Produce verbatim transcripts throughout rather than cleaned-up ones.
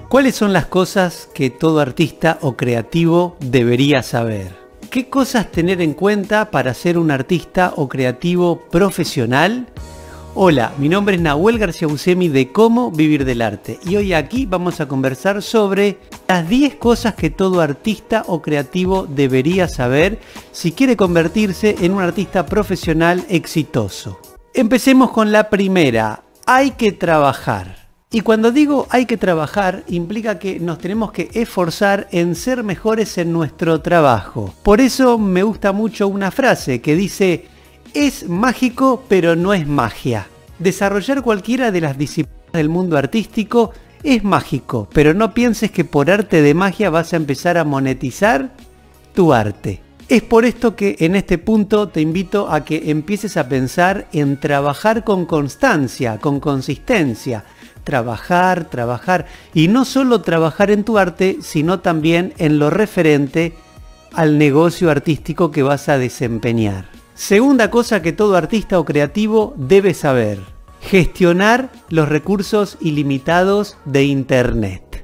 ¿Cuáles son las cosas que todo artista o creativo debería saber? ¿Qué cosas tener en cuenta para ser un artista o creativo profesional? Hola, mi nombre es Nahuel García Busemi de Cómo Vivir del Arte y hoy aquí vamos a conversar sobre las diez cosas que todo artista o creativo debería saber si quiere convertirse en un artista profesional exitoso. Empecemos con la primera, hay que trabajar. Y cuando digo hay que trabajar, implica que nos tenemos que esforzar en ser mejores en nuestro trabajo. Por eso me gusta mucho una frase que dice: es mágico pero no es magia. Desarrollar cualquiera de las disciplinas del mundo artístico es mágico, pero no pienses que por arte de magia vas a empezar a monetizar tu arte. Es por esto que en este punto te invito a que empieces a pensar en trabajar con constancia, con consistencia. Trabajar, trabajar, y no solo trabajar en tu arte, sino también en lo referente al negocio artístico que vas a desempeñar. Segunda cosa que todo artista o creativo debe saber: gestionar los recursos ilimitados de Internet.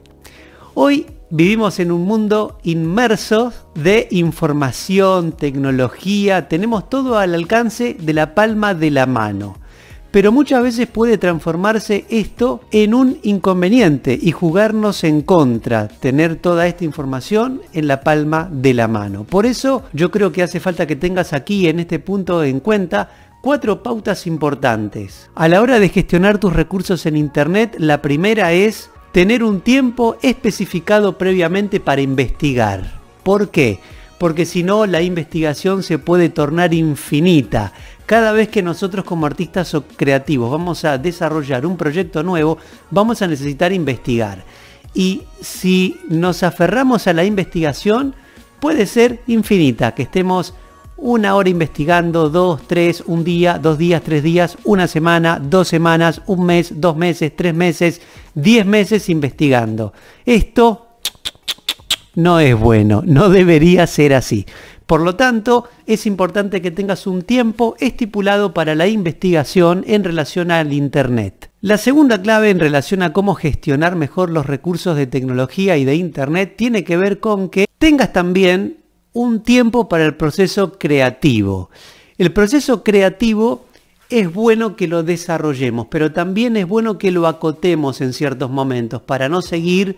Hoy vivimos en un mundo inmerso de información, tecnología, tenemos todo al alcance de la palma de la mano. Pero muchas veces puede transformarse esto en un inconveniente y jugarnos en contra, tener toda esta información en la palma de la mano. Por eso yo creo que hace falta que tengas aquí en este punto en cuenta cuatro pautas importantes. A la hora de gestionar tus recursos en Internet, la primera es tener un tiempo especificado previamente para investigar. ¿Por qué? Porque si no, la investigación se puede tornar infinita. Cada vez que nosotros como artistas o creativos vamos a desarrollar un proyecto nuevo, vamos a necesitar investigar. Y si nos aferramos a la investigación, puede ser infinita, que estemos una hora investigando, dos, tres, un día, dos días, tres días, una semana, dos semanas, un mes, dos meses, tres meses, diez meses investigando. Esto no es bueno, no debería ser así. Por lo tanto, es importante que tengas un tiempo estipulado para la investigación en relación al Internet. La segunda clave en relación a cómo gestionar mejor los recursos de tecnología y de Internet tiene que ver con que tengas también un tiempo para el proceso creativo. El proceso creativo es bueno que lo desarrollemos, pero también es bueno que lo acotemos en ciertos momentos para no seguir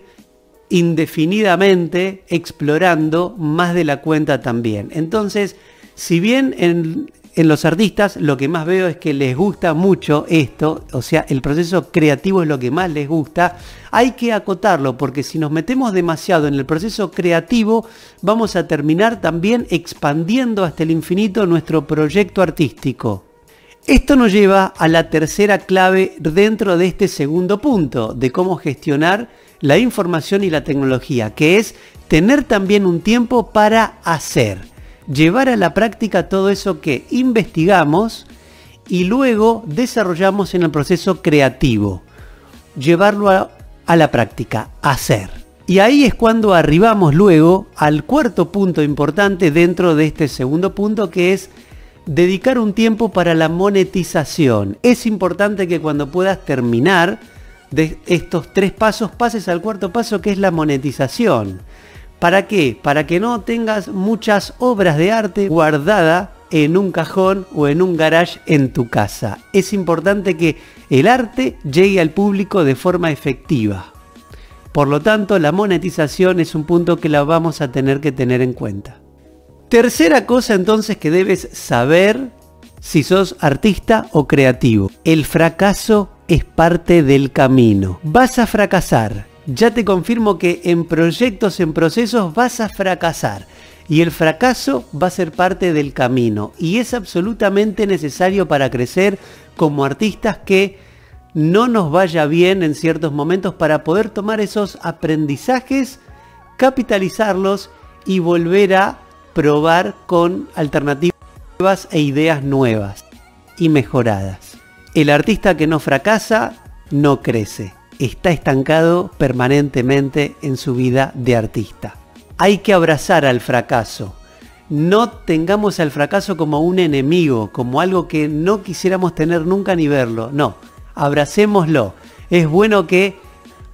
indefinidamente explorando más de la cuenta también. Entonces, si bien en, en los artistas lo que más veo es que les gusta mucho esto, o sea, el proceso creativo es lo que más les gusta, hay que acotarlo, porque si nos metemos demasiado en el proceso creativo, vamos a terminar también expandiendo hasta el infinito nuestro proyecto artístico. Esto nos lleva a la tercera clave dentro de este segundo punto, de cómo gestionar la información y la tecnología, que es tener también un tiempo para hacer, llevar a la práctica todo eso que investigamos y luego desarrollamos en el proceso creativo, llevarlo a, a la práctica, hacer. Y ahí es cuando arribamos luego al cuarto punto importante dentro de este segundo punto, que es dedicar un tiempo para la monetización. Es importante que cuando puedas terminar de estos tres pasos pases al cuarto paso, que es la monetización. ¿Para qué? Para que no tengas muchas obras de arte guardadas en un cajón o en un garage en tu casa. Es importante que el arte llegue al público de forma efectiva. Por lo tanto, la monetización es un punto que la vamos a tener que tener en cuenta. Tercera cosa entonces que debes saber si sos artista o creativo: el fracaso es parte del camino. Vas a fracasar. Ya te confirmo que en proyectos, en procesos vas a fracasar. Y el fracaso va a ser parte del camino. Y es absolutamente necesario para crecer como artistas que no nos vaya bien en ciertos momentos, para poder tomar esos aprendizajes, capitalizarlos y volver a probar con alternativas e ideas nuevas y mejoradas. El artista que no fracasa no crece, está estancado permanentemente en su vida de artista. Hay que abrazar al fracaso. No tengamos al fracaso como un enemigo, como algo que no quisiéramos tener nunca ni verlo. No, abracémoslo. Es bueno que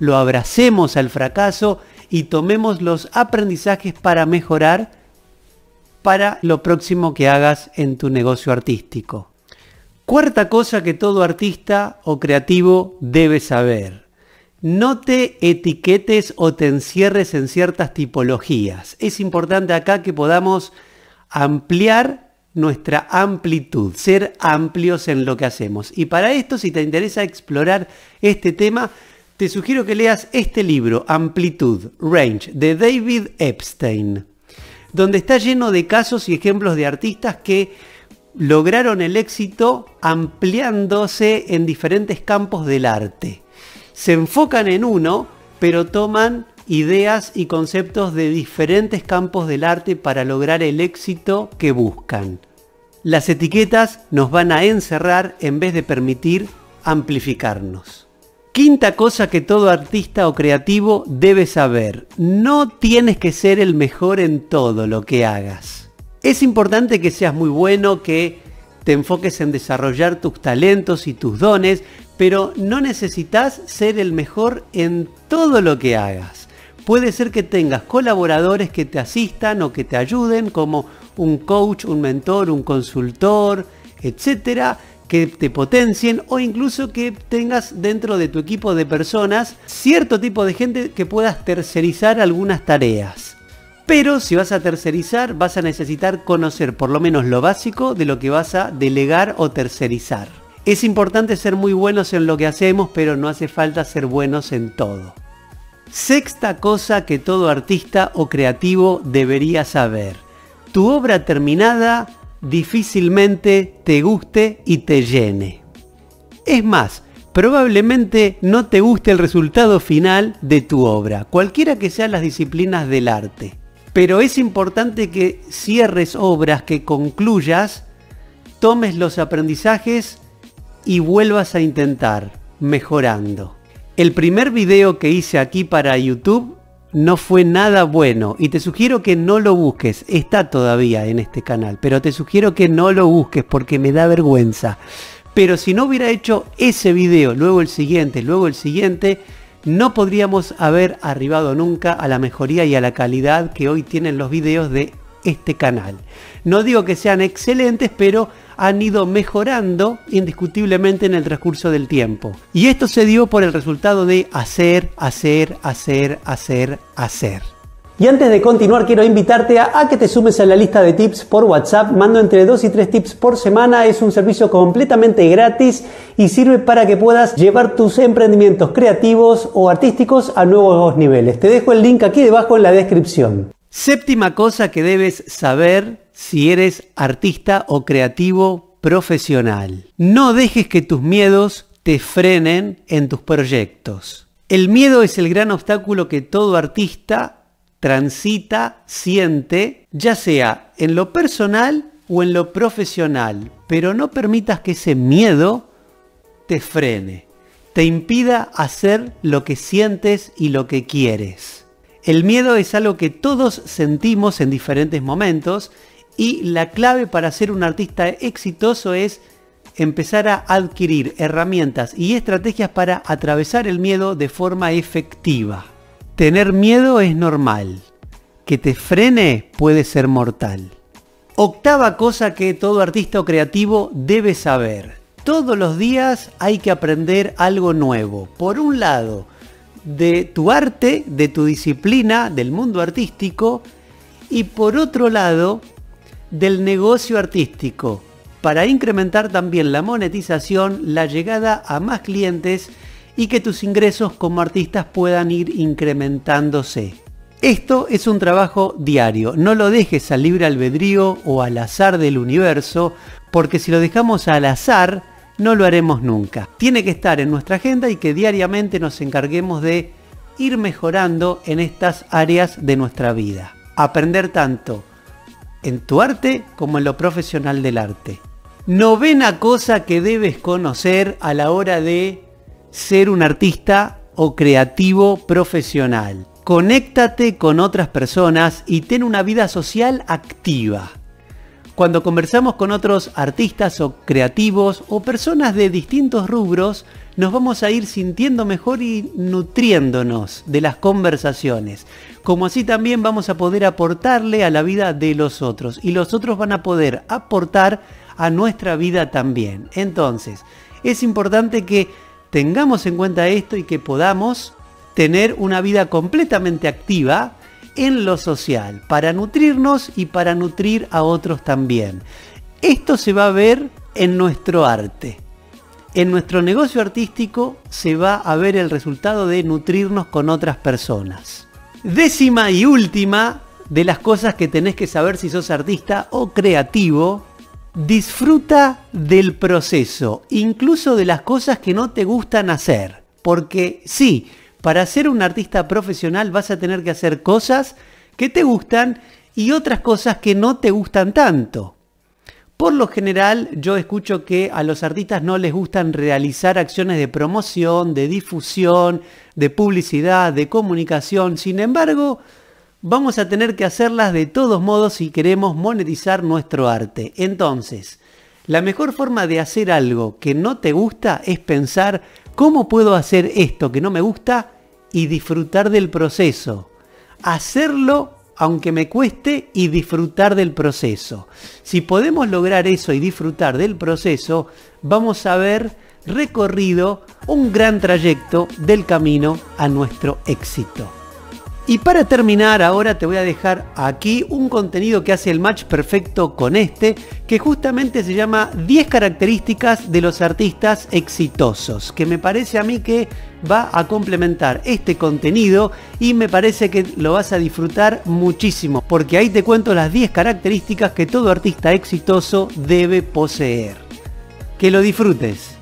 lo abracemos al fracaso y tomemos los aprendizajes para mejorar para lo próximo que hagas en tu negocio artístico. Cuarta cosa que todo artista o creativo debe saber. No te etiquetes o te encierres en ciertas tipologías. Es importante acá que podamos ampliar nuestra amplitud, ser amplios en lo que hacemos. Y para esto, si te interesa explorar este tema, te sugiero que leas este libro, Amplitud, Range, de David Epstein, donde está lleno de casos y ejemplos de artistas que lograron el éxito ampliándose en diferentes campos del arte. Se enfocan en uno, pero toman ideas y conceptos de diferentes campos del arte para lograr el éxito que buscan. Las etiquetas nos van a encerrar en vez de permitir amplificarnos. Quinta cosa que todo artista o creativo debe saber. No tienes que ser el mejor en todo lo que hagas. Es importante que seas muy bueno, que te enfoques en desarrollar tus talentos y tus dones, pero no necesitas ser el mejor en todo lo que hagas. Puede ser que tengas colaboradores que te asistan o que te ayuden, como un coach, un mentor, un consultor, etcétera, que te potencien, o incluso que tengas dentro de tu equipo de personas cierto tipo de gente que puedas tercerizar algunas tareas. Pero si vas a tercerizar, vas a necesitar conocer por lo menos lo básico de lo que vas a delegar o tercerizar. Es importante ser muy buenos en lo que hacemos, pero no hace falta ser buenos en todo. Sexta cosa que todo artista o creativo debería saber. Tu obra terminada difícilmente te guste y te llene. Es más, probablemente no te guste el resultado final de tu obra, cualquiera que sean las disciplinas del arte. Pero es importante que cierres obras, que concluyas, tomes los aprendizajes y vuelvas a intentar, mejorando. El primer video que hice aquí para YouTube no fue nada bueno y te sugiero que no lo busques. Está todavía en este canal, pero te sugiero que no lo busques porque me da vergüenza. Pero si no hubiera hecho ese video, luego el siguiente, luego el siguiente, no podríamos haber arribado nunca a la mejoría y a la calidad que hoy tienen los videos de este canal. No digo que sean excelentes, pero han ido mejorando indiscutiblemente en el transcurso del tiempo. Y esto se dio por el resultado de hacer, hacer, hacer, hacer, hacer. Y antes de continuar, quiero invitarte a, a que te sumes a la lista de tips por WhatsApp. Mando entre dos y tres tips por semana. Es un servicio completamente gratis y sirve para que puedas llevar tus emprendimientos creativos o artísticos a nuevos niveles. Te dejo el link aquí debajo en la descripción. Séptima cosa que debes saber si eres artista o creativo profesional. No dejes que tus miedos te frenen en tus proyectos. El miedo es el gran obstáculo que todo artista transita, siente, ya sea en lo personal o en lo profesional, pero no permitas que ese miedo te frene, te impida hacer lo que sientes y lo que quieres. El miedo es algo que todos sentimos en diferentes momentos y la clave para ser un artista exitoso es empezar a adquirir herramientas y estrategias para atravesar el miedo de forma efectiva. Tener miedo es normal, que te frene puede ser mortal. Octava cosa que todo artista o creativo debe saber. Todos los días hay que aprender algo nuevo. Por un lado, de tu arte, de tu disciplina, del mundo artístico, y por otro lado, del negocio artístico, para incrementar también la monetización, la llegada a más clientes y que tus ingresos como artistas puedan ir incrementándose. Esto es un trabajo diario, no lo dejes al libre albedrío o al azar del universo, porque si lo dejamos al azar, no lo haremos nunca. Tiene que estar en nuestra agenda y que diariamente nos encarguemos de ir mejorando en estas áreas de nuestra vida. Aprender tanto en tu arte como en lo profesional del arte. Novena cosa que debes conocer a la hora de ser un artista o creativo profesional. Conéctate con otras personas y ten una vida social activa. Cuando conversamos con otros artistas o creativos o personas de distintos rubros, nos vamos a ir sintiendo mejor y nutriéndonos de las conversaciones. Como así también vamos a poder aportarle a la vida de los otros y los otros van a poder aportar a nuestra vida también. Entonces, es importante que tengamos en cuenta esto y que podamos tener una vida completamente activa en lo social, para nutrirnos y para nutrir a otros también. Esto se va a ver en nuestro arte. En nuestro negocio artístico se va a ver el resultado de nutrirnos con otras personas. Décima y última de las cosas que tenés que saber si sos artista o creativo: disfruta del proceso, incluso de las cosas que no te gustan hacer. Porque sí, para ser un artista profesional vas a tener que hacer cosas que te gustan y otras cosas que no te gustan tanto. Por lo general, yo escucho que a los artistas no les gustan realizar acciones de promoción, de difusión, de publicidad, de comunicación. Sin embargo, vamos a tener que hacerlas de todos modos si queremos monetizar nuestro arte. Entonces, la mejor forma de hacer algo que no te gusta es pensar cómo puedo hacer esto que no me gusta y disfrutar del proceso. Hacerlo aunque me cueste y disfrutar del proceso. Si podemos lograr eso y disfrutar del proceso, vamos a haber recorrido un gran trayecto del camino a nuestro éxito. Y para terminar, ahora te voy a dejar aquí un contenido que hace el match perfecto con este, que justamente se llama diez características de los artistas exitosos, que me parece a mí que va a complementar este contenido y me parece que lo vas a disfrutar muchísimo, porque ahí te cuento las diez características que todo artista exitoso debe poseer. Que lo disfrutes.